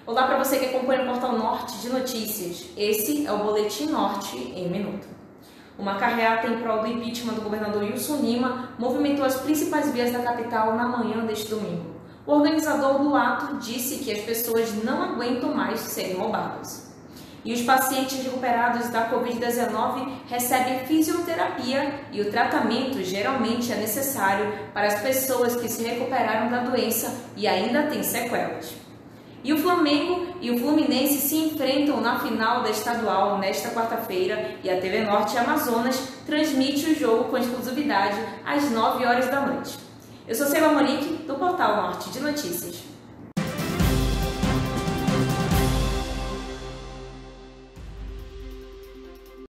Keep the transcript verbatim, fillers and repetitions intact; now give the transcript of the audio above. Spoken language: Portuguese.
Olá para você que acompanha o Portal Norte de Notícias. Esse é o Boletim Norte em Minuto. Uma carreata em prol do impeachment do governador Wilson Lima movimentou as principais vias da capital na manhã deste domingo. O organizador do ato disse que as pessoas não aguentam mais serem roubadas. E os pacientes recuperados da covid dezenove recebem fisioterapia e o tratamento geralmente é necessário para as pessoas que se recuperaram da doença e ainda têm sequelas. E o Flamengo e o Fluminense se enfrentam na final da estadual nesta quarta-feira e a T V Norte Amazonas transmite o jogo com exclusividade às nove horas da noite. Eu sou Seba Monique, do Portal Norte de Notícias.